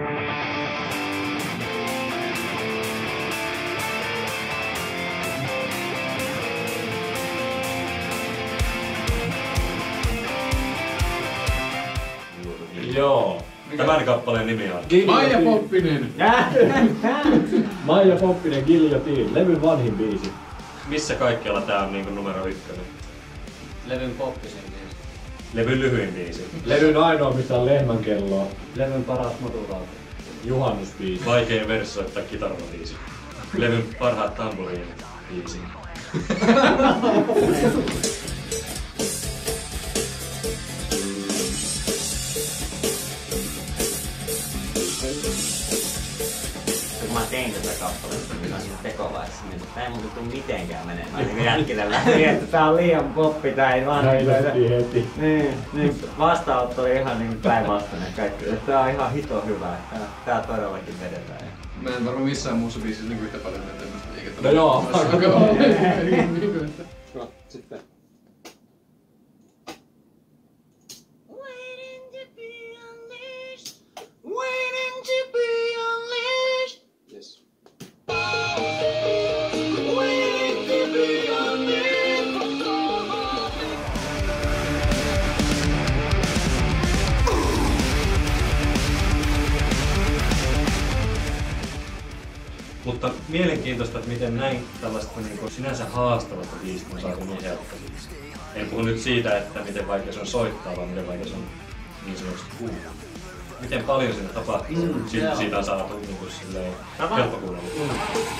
Joo. Tämän kappaleen nimi on Maija Poppinen. Maija Poppinen, Guillotine, levyn vanhin biisi. Missä kaikkialla tää on niinku numero 1? Levyn Poppisen biisi. Levyn lyhyin biisi. Levyn ainoa, missä on lehmänkelloa. Levyn paras modulaatio. Juhannusbiisi. Vaikein versoittaa kitaralla biisi. Levyn parhaat tamburiinit biisi. Kun mä tein tätä kappaletta, niin mä olin tekovaiheessa, niin tää ei muuta tuu mitenkään menemään niin jätkille läpi, että tää on liian poppi, tää ei vaan heti. Niin, vastaanotto oli ihan niin päinvastainen kaikki. Tää on ihan hito hyvä, tää todellakin vedetään. Mä en varmaan missään muussa biisissä niin yhtä paljon tämmöstä liikettä. No joo, Sitten. Yes. Mutta mielenkiintoista, että miten näin tällaista niin sinänsä haastavasta biisistä on saatu niin helppoa. En puhu nyt siitä, että miten vaikea se on soittaa, vaan miten vaikea se on niin sanotusti kuunnella. Miten paljon siinä tapahtuu, siitä on saatu niin helppo kuunnella.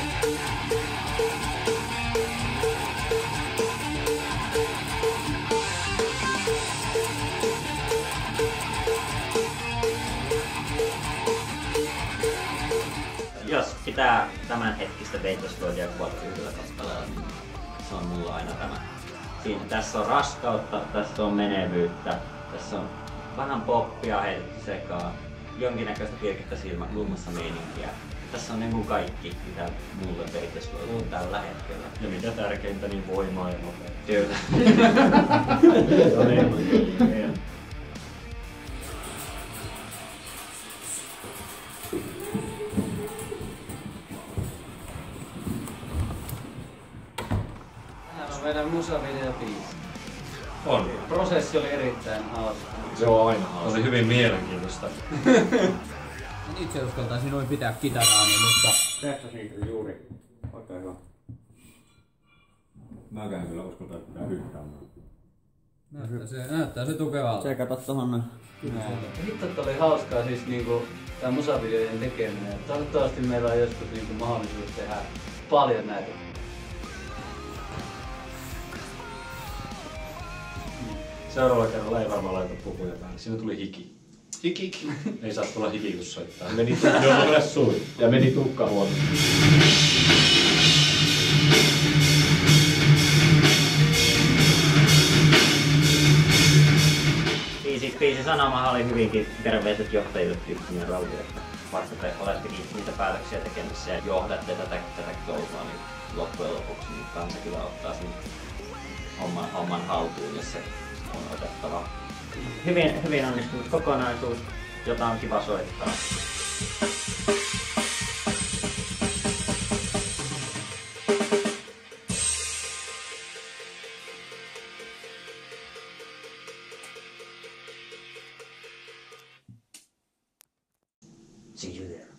Jos pitää tämänhetkistä Weightless-loodia kuvata yhdellä kappaleella, niin se on mulla aina tämä. Tässä on raskautta, tässä on menevyyttä, tässä on vähän poppia heitetty sekaan, jonkinnäköistä pilkettä silmäkulmassa meininkiä. Tässä on niinku kaikki, mitä mulle Weightless-loodia on tällä hetkellä. Ja mikä tärkeintä, niin voimaa ja nopeutta. Kyllä. Tämähän on meidän musavideobiisi. On. Prosessi oli erittäin hauska. se on aina hauska. Oli hyvin mielenkiintoista. En itse uskaltaisi noin pitää kitaraani, mutta testasin juuri. Oikein hyvä. Mäkään kyllä uskaltaa pitää hyppäämään. Näyttää se tukevalta. Se kato tohon noin. Hitto, että oli hauskaa siis niinku tää musavideoiden tekeminen. Toivottavasti meillä on joskus niinku mahdollisuus tehdä paljon näitä. Seuraavalla kerralla ei varmaan laita pukuja päälle. Siinä tuli hiki. Hiki. Ei saa tulla hiki, kun soittaa. Ja meni tukka huonosti. Biisin sanomahan oli hyvinkin terveiset johtajille tyyppinen raudioista. Vaikka te olettekin niitä päätöksiä tekemässä ja johdatte tätä touhua, niin loppujen lopuksi niin kansa kyllä ottaa sen homman haltuun, jos se on otettava. Hyvin onnistunut kokonaisuus, jota on kiva soittaa. See you there.